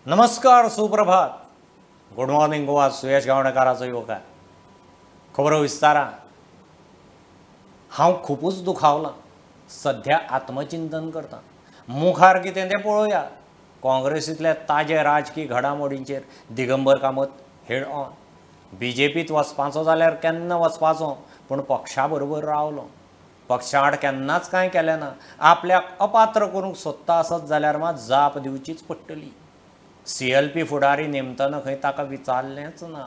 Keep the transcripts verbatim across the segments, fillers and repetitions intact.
नमस्कार, सुप्रभात, good morning Goa. Suyash गावणेकाराचो योग आहे. खबरो विस्तारा. हांव खूपच दुखावला. सध्या आत्मचिंतन करता. मुखार कितें तें पळोवया. काँग्रेसींतल्या ताजे राजकीय घडामोडींचेर दिगंबर कामत हेड ऑन. बीजेपीत वचपाचो जाल्यार केन्ना वचपाचो, पूण पक्षा बरोबर रावलो. पक्षाड केन्नाच कांय केलें ना. आपल्याक अपात्र करूंक सोदता आसत जाल्यार मात जाप दिवचीच पडटली. सी एल पी फुडारी नेमतना खंय ताका विचारलेंच ना.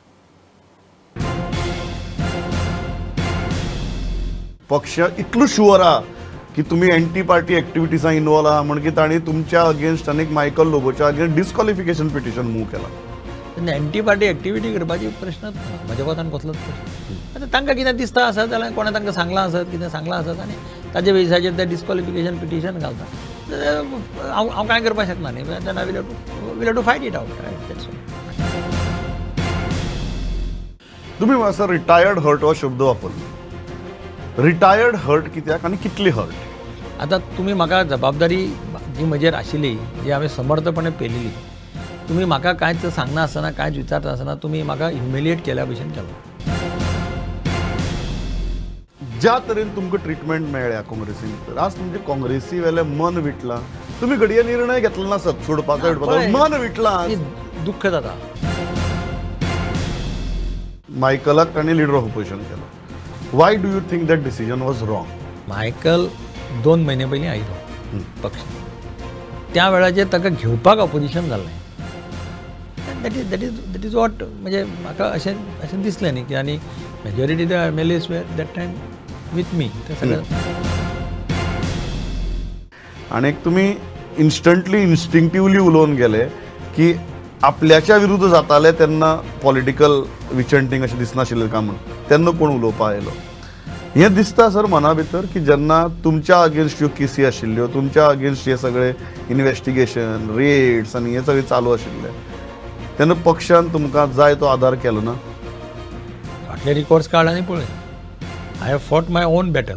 पक्ष इतलो शुअर आहा की तुम्ही एंटी पार्टी एक्टिविटीजां इन्वॉल्व आहा म्हण की तांणी तुमच्या अगेन्स्ट आनीक मायकल लोबोच्या अगेन्स्ट डिस्क्वॉलिफिकेशन पिटिशन मूव केला. एंटी पार्टी एक्टिविटी करपाची प्रश्नच ना. म्हज्या कोतान कसलोच प्रश्न. आतां तांकां कितें दिसता आसत जाल्यार कोणें तांकां सांगलां आसत, कितें सांगलां आसत आनी ताजे बेसाचेर ते डिस्क्वॉलिफिकेशन पिटिशन घालता. हांव हांव कांय करपाक शकना न्ही. Then I will have to will have to fight it out. तुम्ही मातसो रिटायर्ड हर्ट हो शब्द वापरलो. रिटायर्ड हर्ट कित्याक आनी कितली हर्ट? आतां तुमी म्हाका जबाबदारी जी म्हजेर आशिल्ली, जी हांवें समर्थपणे पेलिल्ली, तुमी म्हाका कांयच सांगना आसतना, कांयच विचारता आसतना तुमी म्हाका ह्युमिलिएट केल्या भशेन केलो. ज्या तरेन तुमकां ट्रिटमेंट मेळ्ळ्या काँग्रेसीन, आज तुमचे काँग्रेसी वेले मन विटलां. तुम्ही घडये निर्णय घेतलो नासत सोडपाचो विडपाचो, मन विटलां. दुख्ख जाता. मायकलाक तांणी लिडर ऑफ ऑपोजिशन केलो. Why do you think that decision was wrong? Michael दोन महिने पयलीं आयलो पक्ष. त्या वेळाचेर ताका घेवपाक ऑपोजिशन जाल्लें. That is that is that is what. म्हणजे म्हाका अशें अशें दिसलें न्ही की आनी majority the M L As were that time with me. ते सगळें आनीक तुमी इन्स्टंटली इन्स्टिंक्टिवली उलोवन गेले की आपल्याच्या विरुद्ध जाताले तेन्ना पॉलिटिकल विचंटींग अशें दिसनाशिल्लें काय म्हूण. तेन्ना कोण उलोवपा आयलो? हें दिसता सर मना भितर की जेन्ना तुमच्या अगेन्स्ट ह्यो केसी आशिल्ल्यो, तुमच्या अगेन्स्ट हे सगळे इन्व्हेस्टिगेशन, रेड्स आनी हें सगळें चालू आशिल्लें, तेन्ना पक्षान तुमकां जाय तो आदार केलो ना? फाटले रिकॉर्ड्स काड आनी पळय. I have fought my own battle.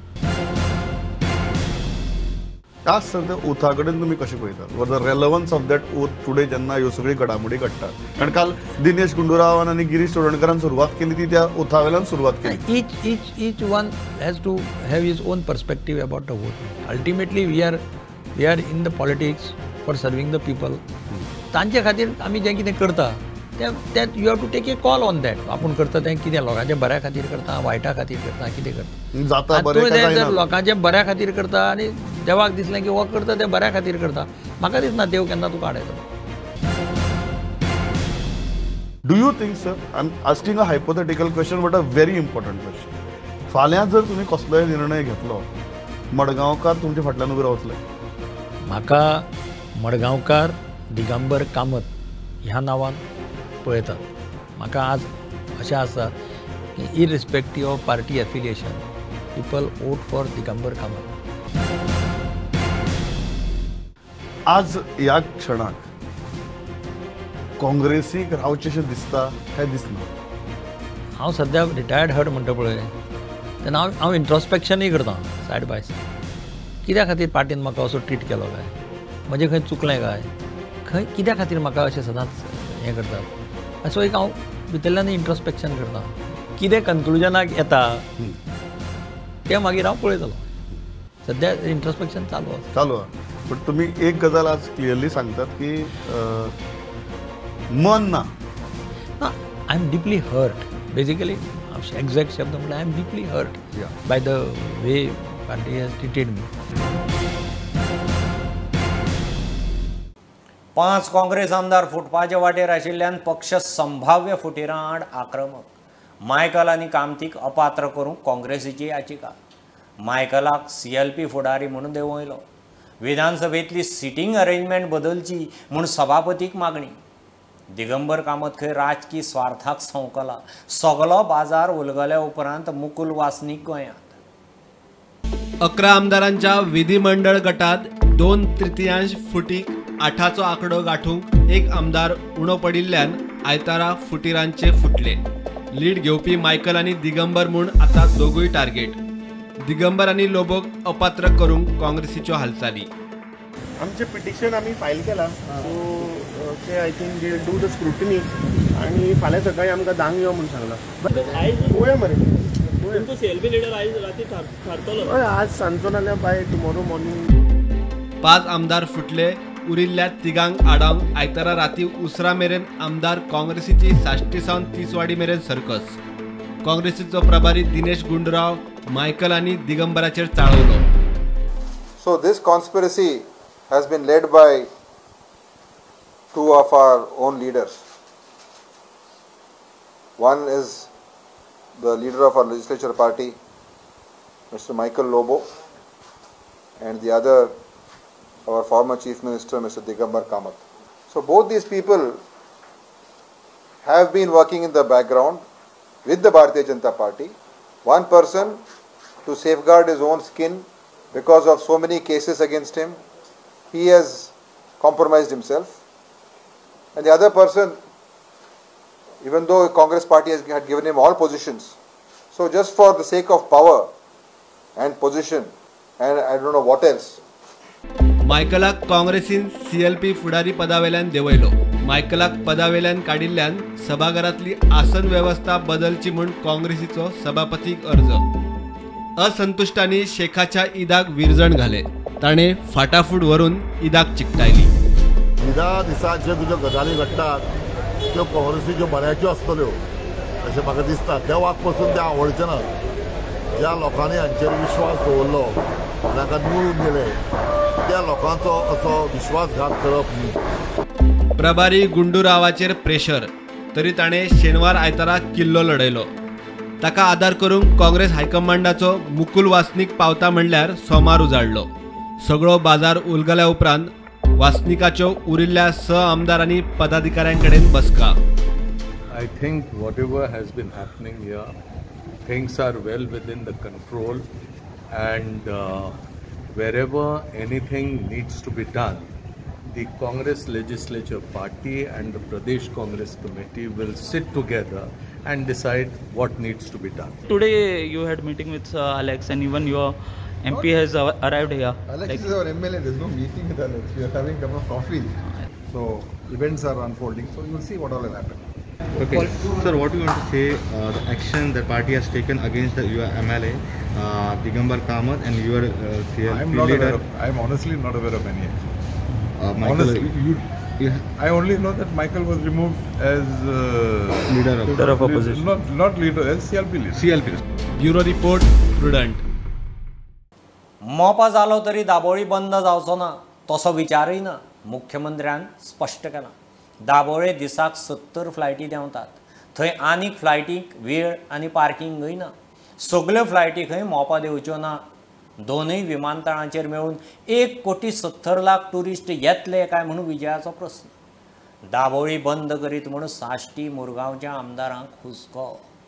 आज सर त्या ओथा कडेन तुमी कशें पळयतात? वर the relevance of that oath today जेन्ना ह्यो सगळ्यो घडामोडी घडटात? कारण काल दिनेश गुंडूरावान आनी गिरीश चोडणकरान सुरवात केली ती त्या ओथा वेल्यान सुरवात केली. Each, each, each one has to have his own perspective about the vote. Ultimately, we are, we are in the politics for serving the people. तांचे खातीर आमी जें कितें करता तें तें you have to take a call on that. आपूण करता तें कितें लोकांच्या बऱ्या खातीर करता, वायटा खातीर करता, कितें करता. जाता बरें तुवें काय तें जर जायना? लोकांच्या बऱ्या खातीर करता आनी देवाक दिसलें की हो करता तें बऱ्या खातीर करता, म्हाका दिसना देव केन्ना तुका आडयतलो. Do you think sir, I am asking a hypothetical question but a very important question. फाल्यां जर तुमी कसलोय निर्णय घेतलो, मडगांवकार तुमच्या फाटल्यान उबे रावतले? म्हाका मडगांवकार दिगंबर कामत ह्या नांवान पळयतात. म्हाका आज अशें आसा की irrespective of party affiliation, people vote for Digambar Kamat. आज ह्या क्षणाक काँग्रेसीक रावचेशें दिसता काय दिसना? हांव सद्या रिटायर्ड हर्ट म्हणटा पळय तेन्ना हांव हांव इंट्रोस्पेक्शनूय करता सायड बाय सायड. कित्या खातीर पार्टीन म्हाका असो ट्रीट केलो काय, म्हजें खंय चुकलें काय, खंय कित्या खातीर म्हाका अशें सदांच हें करतात, असो एक हांव भितरल्यान इंट्रोस्पेक्शन करता. कितें कन्क्लुजनाक येता तें मागीर हांव पळयतलो. सद्या इंट्रोस्पेक्शन चालू आसा. चालू आहा. पण तुम्ही एक गजाल आज क्लियरली सांगतात की मन ना. I am deeply hurt. Basically exact शब्द म्हटल्यार I am deeply hurt by the way party has treated me. पांच काँग्रेस आमदार फुटपाचे वाटेर आशिल्ल्यान पक्ष संभाव्य फुटीरां आड आक्रमक. मायकल आनी कामतीक अपात्र करूंक काँग्रेसीची याचिका. मायकलाक सी एल पी फुडारी म्हणून देंवयलो. विधानसभेतली सिटींग अरेंजमेंट बदलची म्हूण सभापतीक मागणी. दिगंबर कामत खंय राजकीय स्वार्थाक संवकला. सगलो बाजार उलगल्या उपरांत मुकुल वासनीक गोंयांत. अकरा आमदारांच्या विधिमंडळ गटात दोन तृतीयांश फुटीक आठाचो आंकडो गाठूंक एक आमदार उणो पडिल्ल्यान आयतारा फुटीरांचे फुटले. लीड घेवपी मायकल आनी दिगंबर म्हूण आतां दोगूय टार्गेट. दिगंबर आनी लोबोक अपात्र करूंक काँग्रेसीच्यो हालचाली. आमचे पिटिशन आम्ही फाईल केला. सो ते I think they do the scrutiny आणि फाल्यां सकाळी आमकां धांक यो म्हणून सांगला. पळोवया मरे सीएलपी लिडर आयज राती थारतलो. हय आज सांजचो नाल्यार बाय टुमोरो मॉर्निंग. पाच आमदार फुटले, उरिल्ल्या तिगांक आडावंक आयतारा राती उसरा मेरेन आमदार काँग्रेसीची साश्टी सावन तिसवाडी मेरेन सर्कस. काँग्रेसीचो प्रभारी दिनेश गुंडूराव मायकल आनी दिगंबराचेर चाळवलो. So this conspiracy has been led by two of our own leaders. One is the leader of our legislature party, Mister Michael Lobo, and the other, our former Chief Minister, Mister Digambar Kamath. So both these people have been working in the background with the Bharatiya Janata Party. One person to safeguard his own skin because of so many cases against him, he has compromised himself. And the other person, even though the Congress party has had given him all positions, so just for the sake of power and position and I don't know what else. मायकलाक काँग्रेसीन CLP फुडारी पदावेल्यान देवयलो. मायकलाक पदावेल्यान काडिल्ल्यान सभाघरातली आसन व्यवस्था बदलची म्हूण काँग्रेसीचो सभापतीक अर्ज. असंतुष्टांनी शेखाच्या ईदाक विरजण घाले. ताणें फाटाफूट व्हरून ईदाक चिकटायली. ईदा दिसा जे तुज्यो गजाली घडटात त्यो काँग्रेसीच्यो बऱ्याच्यो आसतल्यो अशें म्हाका दिसता. देवाक पासून ते आवडचे नात. ज्या लोकांनी हांचेर विश्वास दवरलो, तांकां निवडून गेले, त्या लोकांचो असो विश्वासघात करप न्ही. प्रभारी गुंडूरावाचेर प्रेशर, तरी ताणें शेनवार आयतारा किल्लो लढयलो. ताका आदार करूंक काँग्रेस हायकमांडाचो मुकुल वासनीक पावता म्हणल्यार सोमार उजाडलो. सगळो बाजार उलगल्या उपरांत वासनिकाच्यो उरिल्ल्या स आमदारांनी पदाधिकाऱ्यां कडेन बसका. I think whatever has been happening here, things are well within the control, and uh, wherever anything needs to be done, the Congress Legislature Party and the Pradesh Congress Committee will sit together and decide what needs to be done. Today you had meeting with uh, Alex, and even your M P has uh, arrived here. Alex like, is our M L A. There's no meeting with Alex. We are having a cup of coffee. So events are unfolding. So you will see what all will happen. Okay, sir, what do you want to say? Uh, the action the party has taken against the your M L A, uh, Digambar Kamath, and your uh, C L P I'm not leader. aware of, I'm honestly not aware of any action. Uh, Michael, honestly, you, you, I only know that Michael was removed as uh, leader of, leader of opposition. Not not leader, as C L P leader. C L P. Bureau report Prudent. Mopa जालो तरी दाबोळी बंद जावचो ना तसो विचारय ना मुख्यमंत्र्यान स्पश्ट केला. दाबोळे दिसाक सत्तर फ्लायटी देंवतात. थंय आनीक फ्लायटीक वेळ आनी पार्किंगय ना. सगल्यो फ्लायटी खंय मोपा देंवच्यो ना. दोनूय विमानतळांचेर मेळून एक कोटी सत्तर लाख टुरिस्ट येतले काय म्हणून विजयाचो प्रस्न. दाबोळी बंद करीत म्हणून साश्टी मुरगांवच्या आमदारांक हुस्को.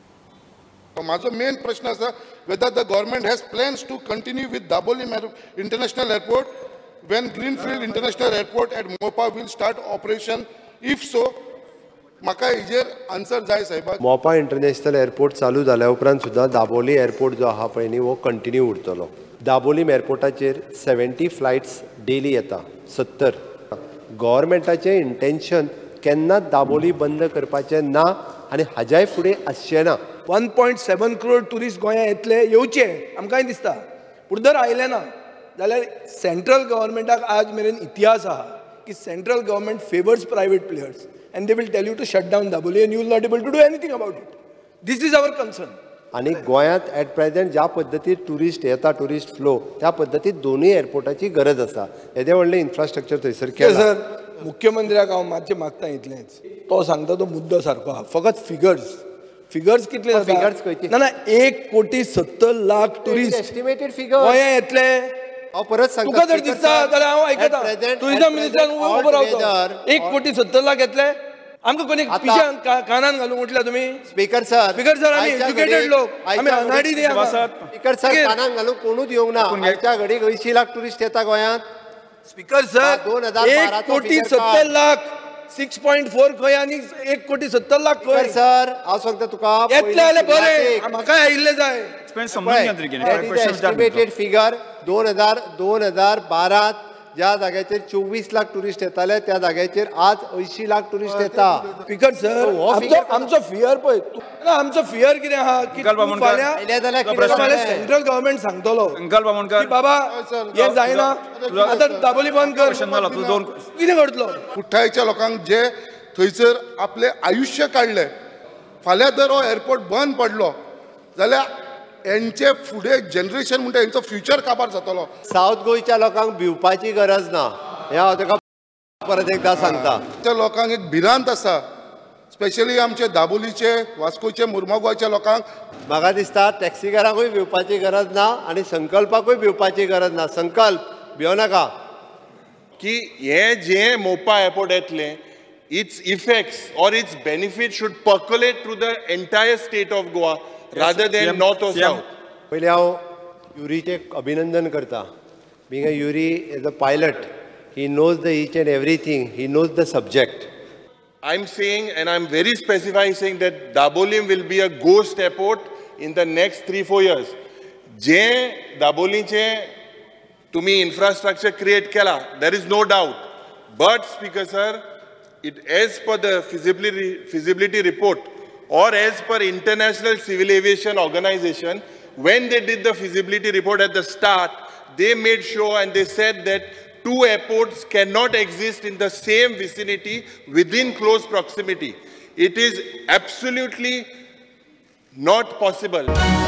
माझो मेन प्रश्न आसा whether the government has plans to continue with Daboli International Airport when Greenfield International Airport at Mopa will start operation. If so, म्हाका हेजेर आन्सर जाय साहेबाक. मोपा इंटरनॅशनल एअरपोर्ट चालू जाल्या उपरांत सुद्दां दाबोली एअरपोर्ट जो आहा पळय न्ही वो कंटिन्यू उरतलो. दाबोली एअरपोर्टाचेर सेव्हन्टी फ्लायट्स डेली येता. सत्तर. गव्हर्मेंटाचें इंटेन्शन केन्नाच दाबोली बंद करपाचें ना आनी हाज्याय फुडें आसचें ना. One point seven crore tourist गोंया येतले, येवचे आमकांय दिसता. पूण जर आयले ना जाल्यार सेंट्रल गव्हर्मेंटाक आज मेरेन इतिहास आहा की central government favours private players and they will tell you to shut down Daboli and you will not able to do anything about it. This is our concern. आणि गोंयांत ॲट प्रेझेंट ज्या पद्दतीन tourist येता, tourist flow, त्या पद्दतीन दोनूय एअरपोर्टाची गरज आसा. येदें व्हडलें इन्फ्रास्ट्रक्चर थंयसर केलां. सर मुख्यमंत्र्याक हांव मातशें मागता इतलेंच. तो सांगता तो मुद्दो सारको आहा. फकत फिगर्स फिगर्स कितले जाता? फिगर्स खंयची? ना ना एक कोटी सत्तर लाख टुरिस्ट एस्टिमेटेड फिगर गोंया येतले. हांव परत सांगता, तुका जर दिसता जाल्यार हांव आयकता. टुरिझम मिनिस्टरान उबो रावता. एक कोटी सत्तर लाख येतले. आमकां कोणी पिशान कानान घालूंक म्हटल्या तुमी? स्पीकर सर, स्पीकर सर आमी एज्युकेटेड लोक, आमी अनाडी दी. स्पीकर सर, कानान घालूंक कोणूच येवंक ना. आयच्या घडीक अंयशीं लाख टुरिस्ट येता गोंयांत. स्पीकर सर, दोन हजार एक कोटी सत्तर लाख सिक्स पॉयंट फोर खंय आनी एक कोटी सत्तर लाख खंय? सर हांव सांगता तुका, येतले जाल्यार बरें, म्हाका आयिल्ले जाय. एस्टिमेटेड फिगर दोन हजार दोन हजार बारात ज्या जाग्याचेर चोवीस लाख टुरिस्ट येताले त्या जाग्याचेर आज अंयशी लाख टुरिस्ट येता. स्पीकर सर, आमचो आमचो फियर पळय, आमचो फियर कितें आहा की फाल्यां सेंट्रल गव्हर्नमेंट सांगतलो की बाबा हे जायना, आतां दाबोली बंद कर, कितें करतलो? कुठ्ठाळीच्या लोकांक जे थंयसर आपले आयुष्य काडले, फाल्यां जर हो एअरपोर्ट बंद पडलो जाल्यार यांचे फुडें जनरेशन म्हणटा हेंचो फ्युचर काबार जातलो. सावथ गोंयच्या लोकांक भिवपाची गरज ना, हें हांव ताका परत एकदां सांगता. त्या लोकांक एक भिरांत आसा, स्पेशली आमचे दाबोलीचे, वास्कोचे, मुर्मुगांवच्या लोकांक. म्हाका दिसता टॅक्सीकारांकूय भिवपाची गरज ना आनी संकल्पाकूय भिवपाची गरज ना. संकल्प भियो नाका की हे जे मोपा एअरपोर्ट येतले, इट्स इफेक्ट्स और its benefit should percolate through the entire state of Goa rather than north or south. पहिले हांव युरीचे अभिनंदन करता. Being a Yuri is a pilot, he knows the each and everything, he knows the subject. I'm saying, and I'm very specifying, saying that Dabolim will be a ghost airport in the next three four years. जे दाबोलीचे तुम्ही infrastructure create केला, there is no doubt. But Speaker sir, it as per the feasibility feasibility report, or as per International Civil Aviation Organization, when they did the feasibility report at the start, they made sure and they said that two airports cannot exist in the same vicinity within close proximity. It is absolutely not possible.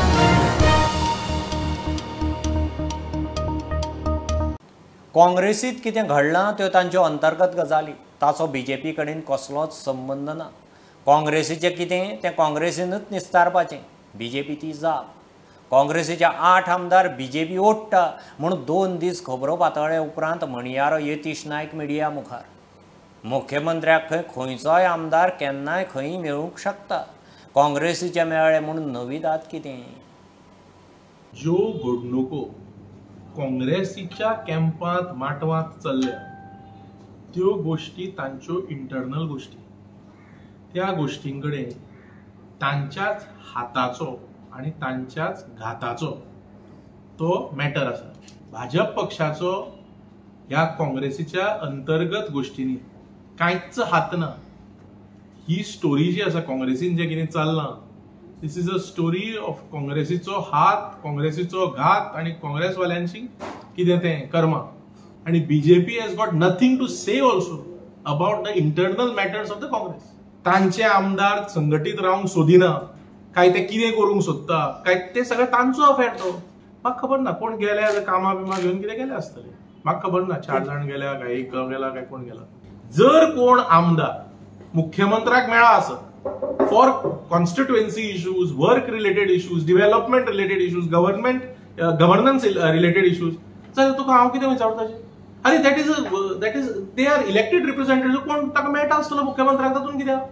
काँग्रेसीत कितें घडलां त्यो तांच्यो अंतर्गत गजाली, ताचो BJP कडेन कसलोच संबंध ना. काँग्रेसीचें कितें तें काँग्रेसीनूच निस्तारपाचें, बीजेपी ती जाप. काँग्रेसीचे आठ आमदार बीजेपी ओडटा म्हूण दोन दीस खबरो पातळ्ळे उपरांत म्हणयारो यतीश नायक मिडिया मुखार. मुख्यमंत्र्याक खंय खंयचोय आमदार केन्नाय खंय मेळूंक शकता. काँग्रेसीचे मेळ्ळे म्हूण नविदाद कितें? ज्यो घडणुको काँग्रेसीच्या कॅम्पांत माटवांत चल्ल्या त्यो गोश्टी तांच्यो इंटरनल गोश्टी. त्या गोष्टींकडे तांच्याच हाताचो आणि तांच्याच घाताचो तो मॅटर आसा. भाजप पक्षाचो ह्या काँग्रेसीच्या अंतर्गत गोष्टींनी कांयच हात ना. ही स्टोरी जी आसा काँग्रेसीन जे कितें चल्लां, this is a story of काँग्रेसीचो हात, काँग्रेसीचो घात आणि काँग्रेसवाल्यांची कितें तें कर्मा. आणि BJP has got nothing to say also about the internal matters of the Congress. तांचे आमदार संघटीत रावंक सोदिना, काय ते कितें करूंक सोदता, काय ते सगळें तांचो अफेर तो. म्हाका खबर ना कोण गेले कामां बिमा घेवन कितें गेले आसतले, म्हाका खबर ना. चार जाण गेल्या काय एक गेला काय कोण गेला. जर कोण आमदार मुख्यमंत्र्याक मेळा आसत for constituency issues, work related issues, development related issues, government governance related issues, जाल्यार तुका हांव कितें विचारताचें? अरे that is that is they are elected representative. कोण ताका मेळटा आसतलो मुख्यमंत्र्याक, तातूंत कित्याक?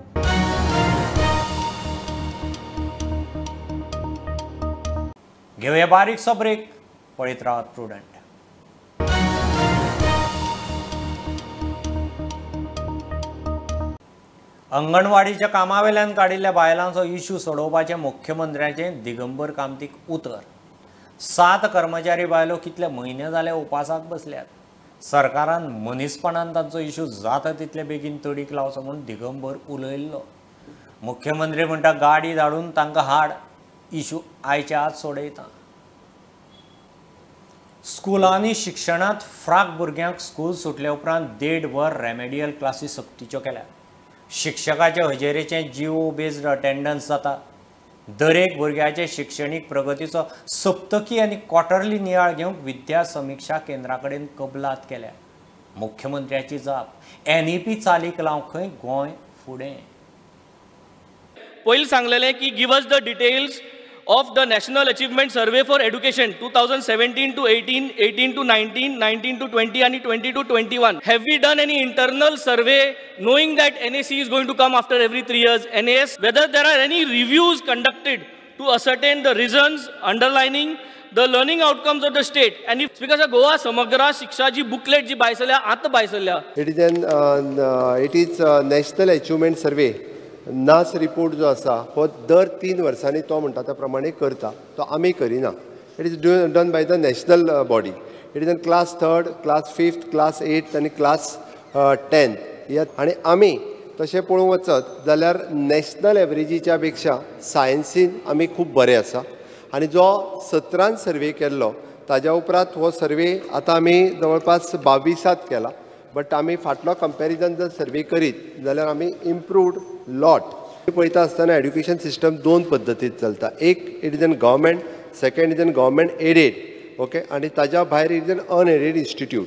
घेवया बारीकसो ब्रेक, पळयत रावत प्रुडंट. अंगणवाडीच्या कामावेल्यान काडिल्ल्या बायलांचो इश्यू सोडोवपाचें मुख्यमंत्र्याचें दिगंबर कामतीक उतर. सात कर्मचारी बायलो कितले म्हयने जाले उपासाक बसल्यात. सरकारान मनीसपणान तांचो इश्यू जाता तितले बेगीन तडीक लावचो म्हूण दिगंबर उलयल्लो. मुख्यमंत्री म्हणटा गाडी धाडून तांकां हाड, इश्यू आयच्या आज सोडयता. स्कुलांनी शिक्षणांत फ्राक भुरग्यांक स्कूल सुटल्या उपरांत देड वर रेमेडियल क्लासी सक्तीच्यो केल्या. शिक्षकाचे हजेरेचें जिओ बेस्ड अटेंडन्स जाता. दरेक भुरग्याचे शिक्षणीक प्रगतीचो सप्तकी आनी क्वार्टरली नियाळ घेवंक विद्या समीक्षा केंद्रा कडेन कबलात केल्या. मुख्यमंत्र्याची जाप, एन ई पी चालीक लावंक खंय गोंय फुडें. पयलीं सांगलेलें की give us the details of the National Achievement Survey for Education twenty seventeen to eighteen, eighteen to nineteen, nineteen to twenty and twenty to twenty-one. Have we done any internal survey knowing that N A C is going to come after every three years? N A S, whether there are any reviews conducted to ascertain the reasons underlining the learning outcomes of the state? And if because of Goa Samagra Shiksha ji booklet ji baisalya at baisalya. It is an uh, it is a National Achievement Survey. NAS report जो आसा हो दर तीन वर्सांनी तो म्हणटा त्या प्रमाणे करता, तो आमी करिना. It is done by the national body. It is an class third, class fifth, class eight आनी क्लास टेन्थ ह्या आनी आमी तशें पळोवंक वचत जाल्यार नॅशनल एवरेजीच्या पेक्षा सायन्सीन आमी खूब बरे आसा आनी जो सतरान सर्वे केल्लो ताज्या उपरांत हो सर्वे आतां आमी जवळपास बावीसात केला बट आमी फाटलो कंपॅरिजन जर सर्वे करीत जाल्यार आमी इम्प्रूवड लॉट पळयता आसतना एड्युकेशन सिस्टम दोन पद्दतीत चलता. एक it is an government, second is an government aided, okay, आनी ताज्या भायर it is an unaided institute.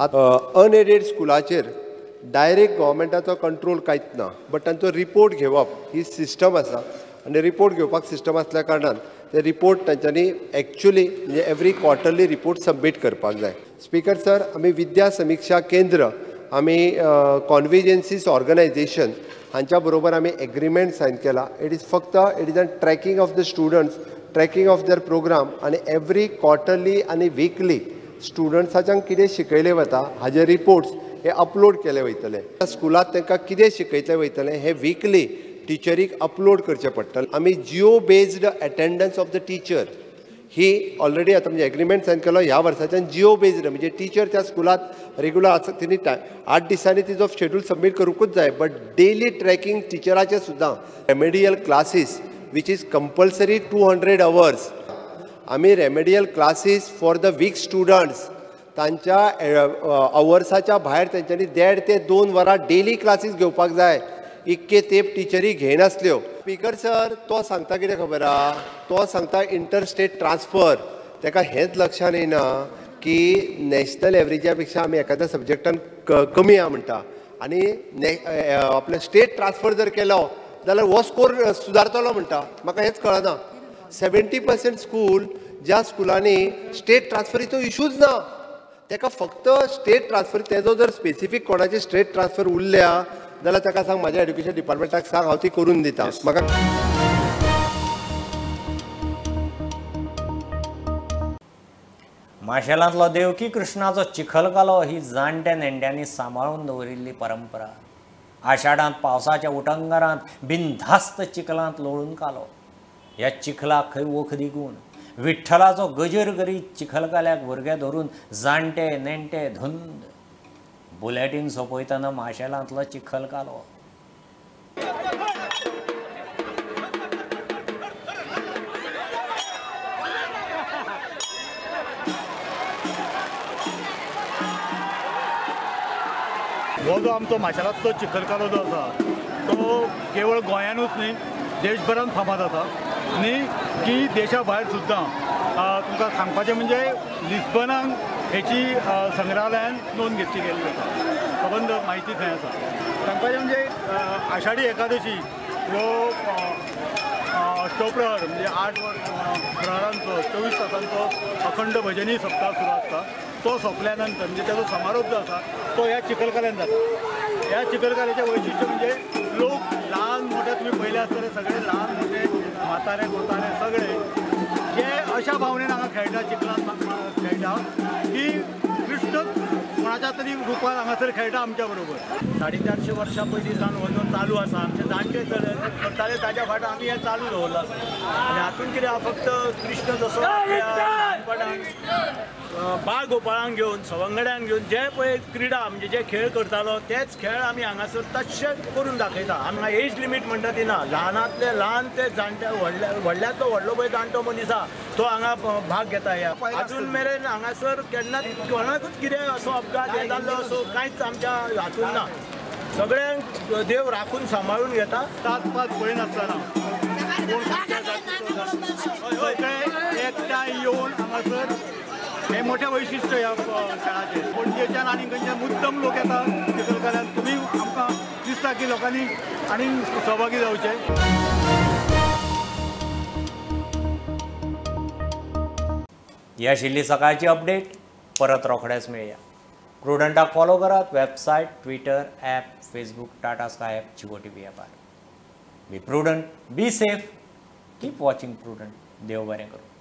Unaided स्कुलाचेर डायरेक्ट गव्हर्मेंटाचो कंट्रोल कांयच ना बट तांचो रिपोर्ट घेवप ही सिस्टम आसा आनी रिपोर्ट घेवपाक सिस्टम आसल्या कारणान ते रिपोर्ट तांच्यांनी एक्चुअली म्हणजे एवरी क्वॉर्टरली रिपोर्ट सबमीट करपाक जाय. स्पीकर सर, आमी विद्या समिक्षा केंद्र आमी कॉन्व्हिजन्सीस ऑर्गनायझेशन हांच्या बरोबर आमी एग्रीमेंट सायन केला. इट इज फक्त it is an tracking of the students, tracking of their program आनी एवरी क्वॉर्टरली आनी विकली स्टुडंट्सांक कितें शिकयलें वता हाजे रिपोर्ट्स हे अपलोड केले वयतले. स्कुलांत तांकां कितें शिकयतले वयतले हे विकली टिचरीक अपलोड करचें पडटलें. आमी geo based attendance of the teacher ही ऑलरेडी आतां म्हणजे एग्रीमेंट सायन केलो ह्या वर्साच्यान जिओ बेस्ड म्हणजे टीचर त्या स्कुलांत रेग्युलर आसा तिणी आठ दिसांनी तिजो शेड्यूल सबमीट करूंकूच जाय बट डेली ट्रॅकिंग टिचराचें सुद्दां remedial classes which is compulsory two hundred hours. आमी remedial classes for the weak students तांच्या अवर्साच्या भायर तेंच्यांनी देड ते दोन वरां डेली क्लासीस घेवपाक जाय. इतके तेप टिचरी घेयनासल्यो. स्पीकर सर, तो सांगता कितें खबर आहा, तो सांगता इंटर स्टेट ट्रान्सफर. ताका हेंच लक्षान येना की नॅशनल एवरेजा पेक्षा आमी एखाद्या सब्जेक्टान कमी आहा म्हणटा आनी आपले स्टेट ट्रान्सफर जर केलो जाल्यार हो स्कोर सुदारतलो म्हणटा. म्हाका हेंच कळना. सेव्हन्टी पर्सेंट स्कूल ज्या स्कुलांनी स्टेट ट्रान्सफरीचो इशूच ना ताका फक्त स्टेट ट्रान्सफर तेजो जर स्पेसिफीक कोणाचे स्टेट ट्रान्सफर उरल्या जाल्यार ताका सांग म्हाज्या एड्युकेशन डिपार्टमेंटाक सांग हांव ती करून दिता. म्हाका माशेलांतलो देवकी कृष्णाचो चिखल कालो ही जाणट्या नेण्ट्यांनी सांबाळून दवरिल्ली परंपरा. आषाढांत पावसाच्या उटंगरांत बिनधास्त चिखलांत लोळून कालो. ह्या चिखलाक खंय वखदी गूण. विठ्ठलाचो गजर करीत चिखलकाल्याक भुरगे धरून जाणटे नेण्टे धुंद. बुलेटीन सोंपयतना माशेलांतलो चिखल कालो. हो जो आमचो माशेलांतलो चिखल कालो जो आसा तो केवळ गोंयानूच न्ही देशभरांत फामाद आसा आनी की देशा भायर सुद्दां तुमकां सांगपाचें म्हणजे लिस्बनान हेची संग्रहालयान नोंद घेतली गेल्ली आसा. सबंद म्हायती थंय आसा. सांगपाचें म्हणजे आषाढी एकादशी हो अष्टप्रहर म्हणजे आठ प्रहरांचो चोवीस तासांचो अखंड भजनी सप्ताह सुरू आसता. तो सोंपल्या नंतर म्हणजे ताचो समारोप जो आसा तो ह्या चिखलकाल्यान जाता. ह्या चिखलकाल्याचें वैशिश्ट्य म्हणजे लोक ल्हान मोठे तुमी पयले आसतले सगळे ल्हान मोठे म्हातारे कोतारे सगळे जे अशा भावनेन हांगा खेळटा चिखलांत खेळटा की कृष्ण कोणाच्या तरी रुपान हांगासर खेळटा आमच्या बरोबर. साडे चारशे वर्सां पयलीं सावन हो जो चालू आसा आमचे जाणटे करताले ताच्या फाटो आमी हें चालू दवरला आनी हातूंत कितें आहा फक्त कृष्ण जसो ल्हानपणांत बाळ गोपाळांक घेवन सवंगड्यांक घेवन जे पळय क्रिडा म्हणजे जे खेळ करतालो तेच खेळ आमी हांगासर तशे करून दाखयता. हांगा एज लिमीट म्हणटा ती ना. ल्हानांतले ल्हान ते जाणटे व्हडल्या व्हडल्यांतलो व्हडलो पळय जाणटो मनीस आहा तो हांगा भाग घेता. ह्या अजून मेरेन हांगासर केन्ना कोणाकूच कितें असो अपघात हे जाल्लो असो कांयच आमच्या हातून ना. सगळ्यांक देव राखून सांबाळून घेता. तात पात पळयनासतना सगळे एकठांय येवन हांगासर हे मोठे वैशिष्ट्य ह्या खेळाचे. पणजेच्यान आनी खंयच्यान मुद्दम लोक येता चिखलकाल्यान. तुमी आमकां दिसता की लोकांनी आनी सहभागी जावचे. ही आशिल्ली सकाळची अपडेट. परत रोखडेच मेळया. प्रुडंटाक फॉलो करात. Website, Twitter, app, Facebook, Tata Sky app, Jio T V ॲपार. Be Prudent, be safe, keep watching Prudent. देव बरें करूं.